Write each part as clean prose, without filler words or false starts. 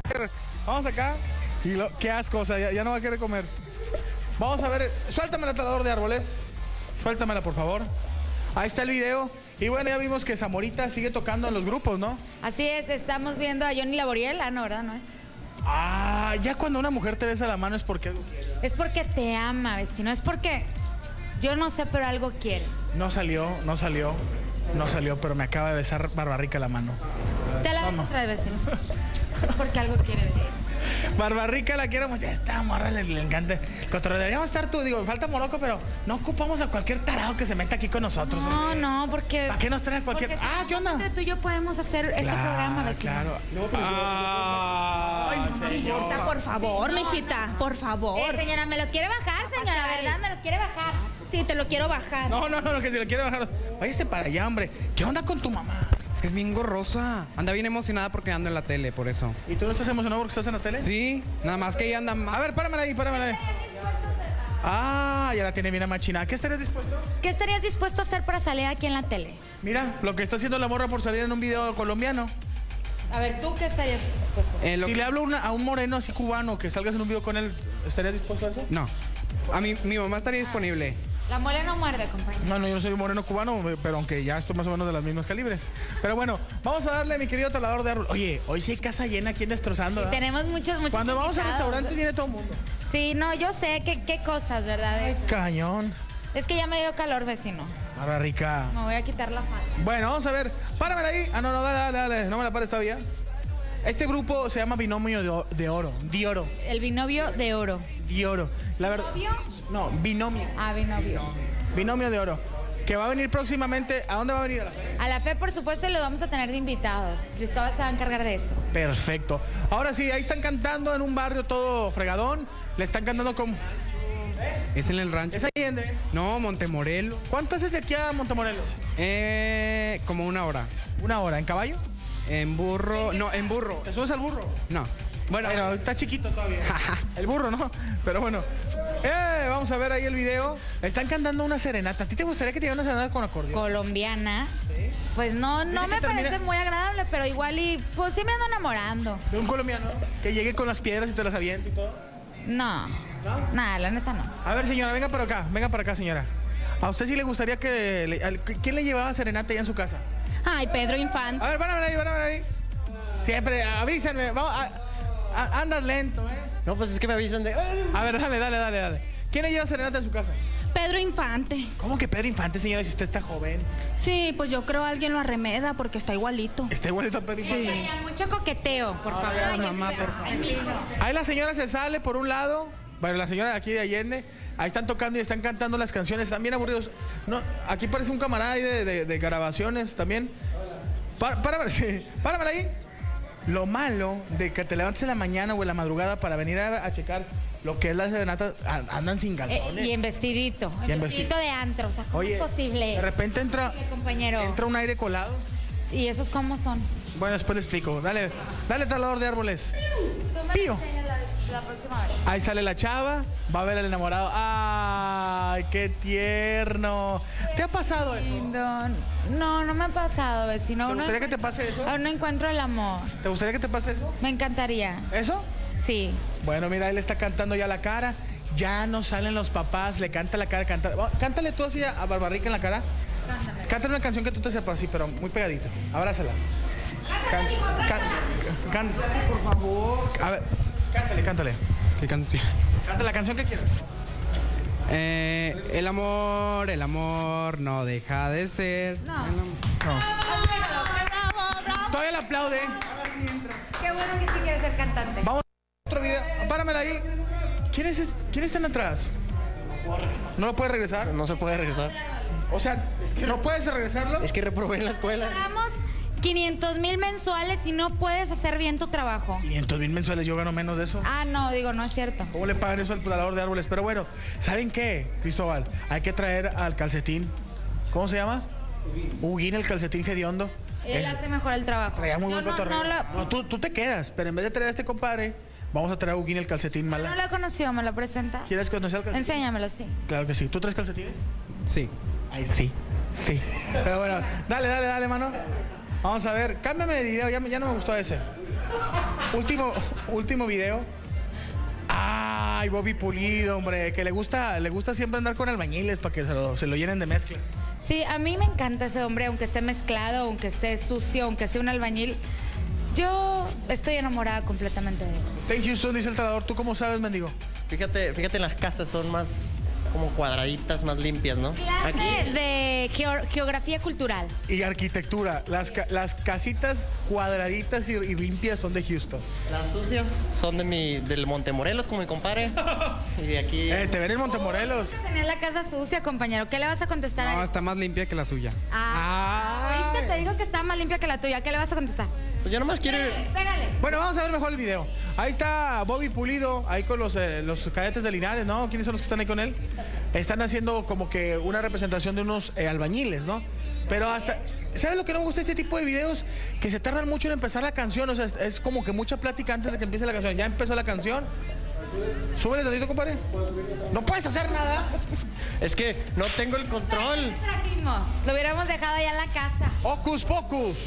Vamos acá. Qué asco, o sea, ya no va a querer comer. Vamos a ver, suéltame el talador de árboles. Suéltamela, por favor. Ahí está el video. Y bueno, ya vimos que Zamorita sigue tocando en los grupos, ¿no? Así es, estamos viendo a Johnny Laboriel. Ah, no, ¿verdad? No es. Ah, ya cuando una mujer te besa la mano es porque algo quiere. Es porque te ama, vecino. Es porque, yo no sé, pero algo quiere. No salió, pero me acaba de besar Barbarrica la mano. Te la beso otra vez, vecino. Es porque algo quiere, vecino. Barbarrica la quiero mucho. Esta morra le encanta el cotorreo. Deberíamos estar tú, digo, falta Morocco, pero no ocupamos a cualquier tarado que se meta aquí con nosotros. No, no, porque... ¿Para qué nos traen cualquier...? Porque ¿qué onda? entre tú y yo podemos hacer este programa, vecino. Claro. Ay, señor. Por favor, mijita, por favor. Señora, ¿me lo quiere bajar, señora? ¿Verdad? ¿Me lo quiere bajar? Sí, te lo quiero bajar. No, que si lo quiere bajar. Váyase para allá, hombre. ¿Qué onda con tu mamá? Es que es bien gorrosa. Anda bien emocionada porque ando en la tele, por eso. ¿Y tú no estás emocionado porque estás en la tele? Sí, nada más que ella anda mal. A ver, páramela ahí. Ah, ya la tiene bien amachinada. ¿Qué estarías dispuesto? ¿Qué estarías dispuesto a hacer para salir aquí en la tele? Mira, lo que está haciendo la morra por salir en un video colombiano. A ver, ¿tú qué estarías dispuesto a hacer? Si le hablo a un moreno así cubano que salgas en un video con él, ¿estarías dispuesto a eso? No. A mí, mi mamá estaría disponible. La mole no muerde, compañero. No, yo no soy moreno cubano, pero aunque ya estoy más o menos de las mismas calibres. Pero bueno, vamos a darle, mi querido talador de árbol. Oye, hoy sí hay casa llena aquí en Destrozando, ¿verdad? Tenemos muchos Cuando vamos al invitados. restaurante viene todo el mundo. Sí, no, yo sé qué cosas, ¿verdad? Cañón. Es que ya me dio calor, vecino. Barra rica. Me voy a quitar la falda. Bueno, vamos a ver. Páramela ahí. Ah, no, dale. No me la pares todavía. Este grupo se llama Binomio de Oro. Dioro. El binomio de oro. Dioro. La verdad. ¿Binomio? No, binomio. Ah, binomio. Binomio de Oro. Que va a venir próximamente. ¿A dónde va a venir? A la fe, por supuesto, y lo vamos a tener de invitados. Cristóbal se va a encargar de eso. Perfecto. Ahora sí, ahí están cantando en un barrio todo fregadón. Le están cantando como... ¿Es en el rancho? ¿Es Allende? No, Montemorelo. ¿Cuánto haces de aquí a Montemorelos? Como 1 hora. 1 hora. ¿En caballo? En burro. No, en burro. ¿Te subes al burro? No. Bueno, Bueno, está chiquito todavía. El burro, ¿no? Pero bueno. Vamos a ver ahí el video. Están cantando una serenata. ¿A ti te gustaría que te diera una serenata con acordeón? Colombiana. ¿Sí? Pues no me parece muy agradable, pero igual y pues sí me ando enamorando. ¿De un colombiano? Que llegue con las piedras y te las aviente y todo. No. Nada, la neta no. A ver, señora, venga para acá, señora. ¿A usted sí le gustaría que... ¿Quién le llevaba serenata allá en su casa? Ay, Pedro Infante. A ver, van a ver ahí. Siempre, avísenme. Vamos, andas lento, ¿eh? No, pues es que me avisan de... A ver, dale. ¿Quién le lleva serenata en su casa? Pedro Infante. ¿Cómo que Pedro Infante, señora, si usted está joven? Sí, pues yo creo alguien lo arremeda porque está igualito. Está igualito a Pedro Infante. Sí. Mucho coqueteo, por favor. Ay, mamá, por favor. Ahí la señora se sale por un lado. Bueno, la señora de aquí de Allende. Ahí están tocando y están cantando las canciones. Están bien aburridos. No, aquí parece un camarada ahí de grabaciones también. Páramela ahí. Lo malo de que te levantes en la mañana o en la madrugada para venir a checar lo que es la serenata, andan sin calzones. Y en vestidito. En vestidito de antro. O sea, ¿cómo es posible? De repente entra un aire colado. ¿Y esos cómo son? Bueno, después le explico. Dale, talador de árboles. Pío. La próxima vez. Ahí sale la chava, va a ver al enamorado. ¡Ay, qué tierno! ¿Te ha pasado eso? Lindo. No me ha pasado, vecino. ¿Te gustaría que te pase eso? Aún no encuentro el amor. ¿Te gustaría que te pase eso? Me encantaría. ¿Eso? Sí. Bueno, mira, él está cantando ya la cara. Ya no salen los papás, le canta la cara, cántale tú así a Barbarrica en la cara. Cántale una canción que tú te sepas así, pero muy pegadito. Abrázala. Por favor. A ver, cántale. ¿Qué canción? Cántale la canción que quieras. El amor no deja de ser. No. No. Todavía le aplaude. Qué bueno que sí quieres ser cantante. Vamos a otro video. Páramela ahí. ¿Quiénes están atrás? ¿No lo puedes regresar? No se puede regresar. O sea, ¿no puedes regresarlo? Es que reprobé en la escuela. Pagamos 500,000 mensuales y no puedes hacer bien tu trabajo. 500,000 mensuales, yo gano menos de eso. Ah, no, digo, no es cierto. ¿Cómo le pagan eso al talador de árboles? Pero bueno, ¿saben qué, Cristóbal? Hay que traer al calcetín. ¿Cómo se llama? Huguín, el calcetín hediondo. Él hace mejor el trabajo. Traía muy buen cotorreo. No, No, tú te quedas, pero en vez de traer a este compadre, vamos a traer a Huguín el calcetín mala. no lo he conocido, ¿me lo presenta? ¿Quieres conocer al calcetín? Enséñamelo, sí. Claro que sí. ¿Tú traes calcetines? Sí. Ay, sí. Pero bueno, dale, mano. Vamos a ver. Cámbiame de video, ya no me gustó ese. Último video. Ay, Bobby Pulido, hombre, que le gusta siempre andar con albañiles para que se lo llenen de mezcla. Sí, a mí me encanta ese hombre, aunque esté mezclado, aunque esté sucio, aunque sea un albañil. Yo estoy enamorada completamente de él. En Houston, dice el talador, ¿tú cómo sabes, mendigo? Fíjate, las casas son más como cuadraditas, más limpias, ¿no? Clase de geografía cultural. Y arquitectura. Las casitas cuadraditas y limpias son de Houston. Las sucias son del Montemorelos, como mi compadre. Y de aquí... Te ven en Montemorelos. Tenía la casa sucia, compañero. ¿Qué le vas a contestar a No, él? está más limpia que la suya. ¿Viste? Te digo que está más limpia que la tuya. ¿Qué le vas a contestar? Pues yo nomás quiero... Pégale. Bueno, vamos a ver mejor el video. Ahí está Bobby Pulido, ahí con los cadetes de Linares, ¿no? ¿Quiénes son los que están ahí con él? Están haciendo como que una representación de unos albañiles, ¿no? Pero hasta... ¿Sabes lo que no me gusta de este tipo de videos? Que se tardan mucho en empezar la canción. O sea, es como que mucha plática antes de que empiece la canción. Ya empezó la canción. Súbele tantito, compadre. No puedes hacer nada. Es que no tengo el control. ¿Qué trajimos? Lo hubiéramos dejado allá en la casa. Hocus Pocus.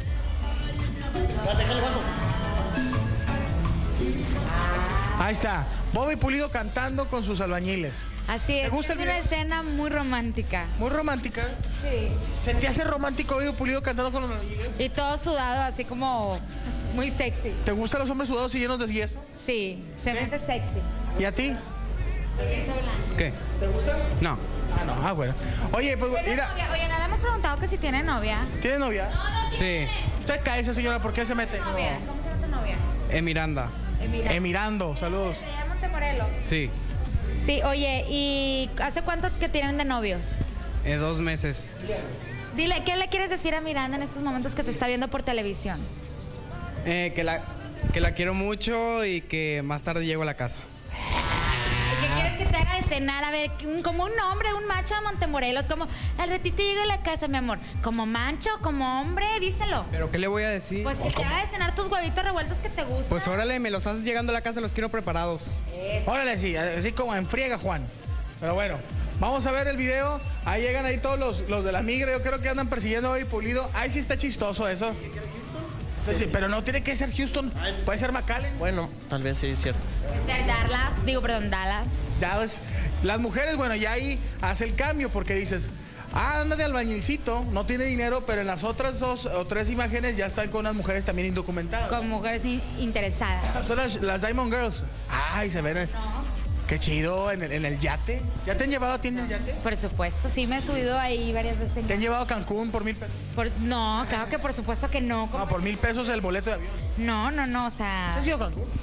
Ahí está. Bobby Pulido cantando con sus albañiles. Así es. ¿Te gusta Es el una video? escena muy romántica. Muy romántica. Sí. ¿Se te hace romántico Bobby Pulido cantando con los albañiles? Y todo sudado, así como muy sexy. ¿Te gustan los hombres sudados y llenos de yeso? Sí, se me hace sexy. ¿Y a ti? Yeso blanco. ¿Qué? ¿Te gusta? No. Ah, no. Ah, bueno. Oye, pues ¿Tiene mira, novia? Oye, no le hemos preguntado que si tiene novia. ¿tiene novia? Sí. Usted cae esa señora, ¿por qué se mete? Novia. ¿Cómo se llama tu novia? Miranda. Mirando, saludos. Se llama Montemorelos. Sí. Sí, oye, ¿y hace cuánto que tienen de novios? 2 meses. Dile, ¿qué le quieres decir a Miranda en estos momentos que te está viendo por televisión? Que la quiero mucho y que más tarde llego a la casa. ¿Qué quieres que te haga de cenar? A ver, como un hombre, un macho de Montemorelos, como al ratito llego a la casa, mi amor. Como macho, como hombre, díselo. ¿Pero qué le voy a decir? Pues que te haga de cenar tus huevitos revueltos que te gustan. Pues órale, me los haces llegando a la casa, los quiero preparados. Órale, sí, así como en friega, Juan. Pero bueno, vamos a ver el video. Ahí llegan ahí todos los de la migra. Yo creo que andan persiguiendo a Bobby Pulido. Ahí sí está chistoso eso. Sí, pero no tiene que ser Houston. Puede ser McAllen. Bueno, tal vez sí, es cierto. Puede ser Dallas. Dallas. Las mujeres, bueno, ya ahí hace el cambio porque dices, anda de albañilcito, no tiene dinero, pero en las otras 2 o 3 imágenes ya están con unas mujeres también indocumentadas. Con mujeres interesadas. Son las Diamond Girls. Ay, se ven. Qué chido en el yate. ¿Ya te han llevado a ti en el yate? Por supuesto, sí me he subido ahí varias veces. ¿Te han llevado a Cancún por 1,000 pesos? No, claro que por supuesto que no. No, por 1,000 pesos el boleto de avión. No, o sea... ¿Has ido a Cancún?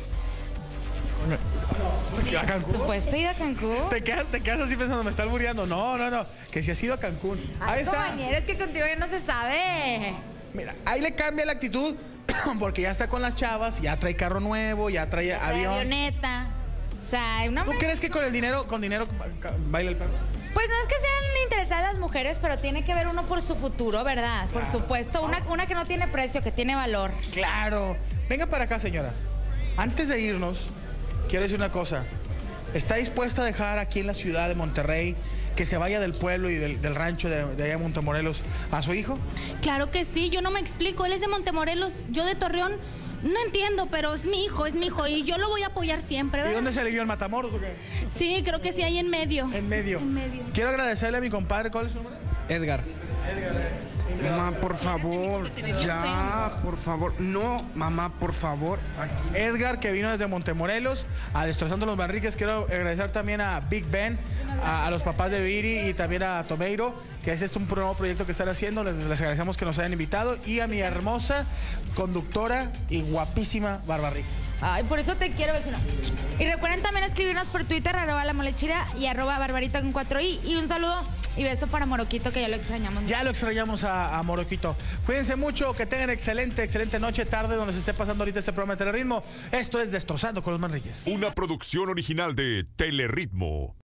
¿A Cancún? Por supuesto, he ido a Cancún. Te quedas así pensando, me está albureando. No, que si has ido a Cancún. Ahí Ay, está. compañero, es que contigo ya no se sabe. Mira, ahí le cambia la actitud porque ya está con las chavas, ya trae carro nuevo, ya trae avión. Avioneta. O sea, una ¿Tú crees que con dinero baila el perro? Pues no es que sean interesadas las mujeres, pero tiene que ver uno por su futuro, ¿verdad? Por supuesto, una que no tiene precio, que tiene valor. Claro. Venga para acá, señora. Antes de irnos, quiero decir una cosa. ¿Está dispuesta a dejar aquí en la ciudad de Monterrey que se vaya del pueblo y del rancho de allá de Montemorelos a su hijo? Claro que sí, yo no me explico. Él es de Montemorelos, yo de Torreón. No entiendo, pero es mi hijo y yo lo voy a apoyar siempre, ¿Y ¿verdad? dónde se le vio el Matamoros o qué? Sí, creo que sí, ahí en medio. En medio. En medio. Quiero agradecerle a mi compadre. ¿Cuál es su nombre? Edgar. Mamá, por favor, ya, por favor. No, mamá, por favor. Edgar, que vino desde Montemorelos a Destrozando los Manriques. Quiero agradecer también a Big Ben, a los papás de Viri y también a Tomeiro, que ese es un nuevo proyecto que están haciendo. Les agradecemos que nos hayan invitado. Y a mi hermosa conductora y guapísima Barbarrica. Ay, por eso te quiero, vecino. Y recuerden también escribirnos por Twitter, @lamolechira y @barbarita con 4i. Y un saludo y beso para Moroquito, que ya lo extrañamos. Ya lo extrañamos a Moroquito. Cuídense mucho, que tengan excelente noche, tarde, donde se esté pasando ahorita este programa de Teleritmo. Esto es Destrozando con los Manriques. Una producción original de Teleritmo.